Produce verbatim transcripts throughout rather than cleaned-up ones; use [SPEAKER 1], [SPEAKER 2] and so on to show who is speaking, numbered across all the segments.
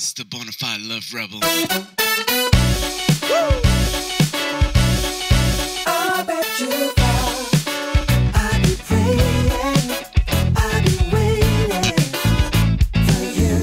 [SPEAKER 1] It's the Bonafide Love Rebel.
[SPEAKER 2] I bet you thought I'd be praying, I'd be waiting for you.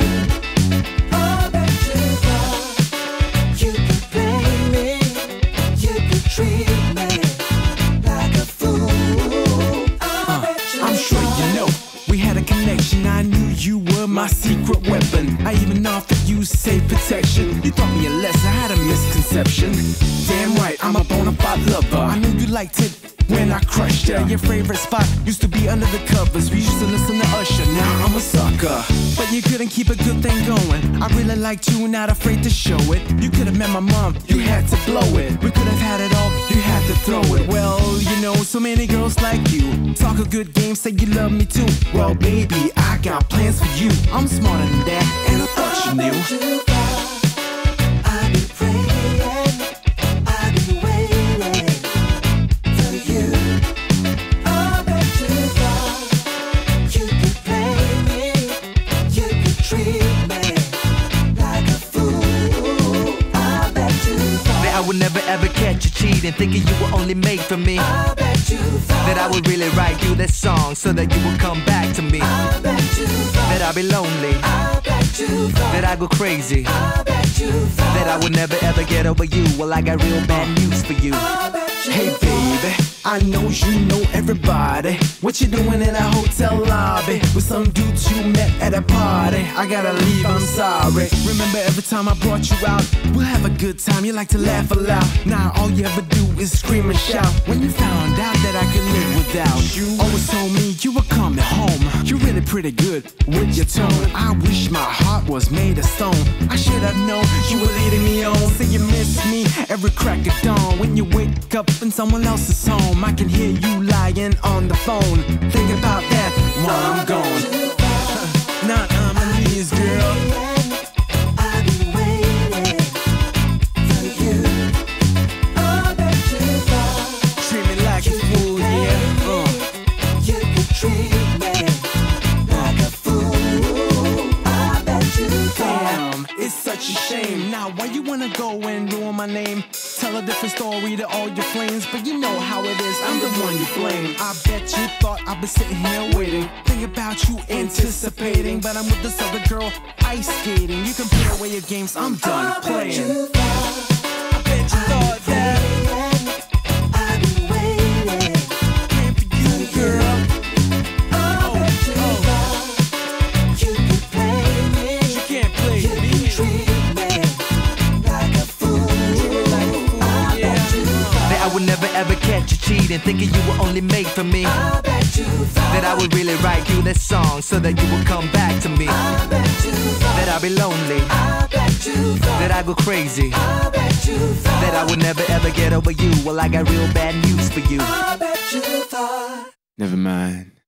[SPEAKER 2] I bet you thought you could play me, you could treat me like a fool. I
[SPEAKER 3] Uh,
[SPEAKER 2] bet you
[SPEAKER 3] I'm sure you know we had a connection. I knew you were my secret weapon. I even offered you safe protection. You taught me a lesson, I had a misconception. Damn right, I'm a bona fide lover. I knew you liked it when I crushed it. Your favorite spot used to be under the covers. We used to listen to Usher, now I'm a sucker. But you couldn't keep a good thing going. I really liked you, not afraid to show it. You could've met my mom, you had to blow it. We could've had it all, you had to throw it. Well, you know, so many girls like you talk a good game, say you love me too. Well, baby, I got plans for you. I'm smarter than that, and I thought you knew.
[SPEAKER 2] you thought I'd be praying, I'd be waiting for you. I bet you thought you could play me, you could treat me like a fool. I bet you thought
[SPEAKER 4] that I would never ever catch you cheating, thinking you were only made for me.
[SPEAKER 2] I bet you thought
[SPEAKER 4] That I would really write you that song so that you would come back to me.
[SPEAKER 2] I bet you thought
[SPEAKER 4] That I'd be lonely,
[SPEAKER 2] I bet you thought
[SPEAKER 4] that I go crazy,
[SPEAKER 2] I bet you thought
[SPEAKER 4] that I would never ever get over you. Well, I got real bad news for you.
[SPEAKER 2] I bet you
[SPEAKER 3] Hey baby, I know you know everybody. What you doing in a hotel lobby with some dudes you met at a party? I gotta leave, I'm sorry. Remember every time I brought you out, we'll have a good time, you like to laugh aloud. Now all you ever do is scream and shout. When you found out that I could live without you, always told me you were coming home. You're really pretty good with your tone. I wish my heart was made of stone. I should have known you were leading me on. Say you miss me every crack of dawn. When you wake up in someone else's home, I can hear you lying on the phone, thinking about that while I'm gone. Not on my knees, girl.
[SPEAKER 2] I've been waiting for you. I bet you thought
[SPEAKER 3] Treat me like a fool, yeah. Uh.
[SPEAKER 2] you could treat me like a fool. I bet you thought
[SPEAKER 3] Damn, it's such a shame. Now, why you wanna go and ruin my name? Tell a different story to all your flames, but you know how it is, I'm the one you blame. I bet you thought I've been sitting here waiting, thinking about you anticipating, but I'm with this other girl, ice skating. You can put away your games, I'm done
[SPEAKER 2] I bet
[SPEAKER 3] playing.
[SPEAKER 2] you thought
[SPEAKER 3] I bet you thought that.
[SPEAKER 2] I've been waiting
[SPEAKER 3] Praying for you, girl.
[SPEAKER 2] I bet you thought you could play me,
[SPEAKER 3] You can't play
[SPEAKER 2] you could
[SPEAKER 3] me.
[SPEAKER 2] treat me like a fool. I bet you
[SPEAKER 4] That I would never ever catch you cheating, thinking you were only made for me.
[SPEAKER 2] I bet you thought
[SPEAKER 4] That I would really write you that song so that you would come back to me.
[SPEAKER 2] I bet you thought
[SPEAKER 4] That I'd be lonely,
[SPEAKER 2] I bet you thought
[SPEAKER 4] that I go crazy,
[SPEAKER 2] I bet you thought
[SPEAKER 4] that I would never ever get over you. Well, I got real bad news for you.
[SPEAKER 2] I bet you thought
[SPEAKER 3] Never mind.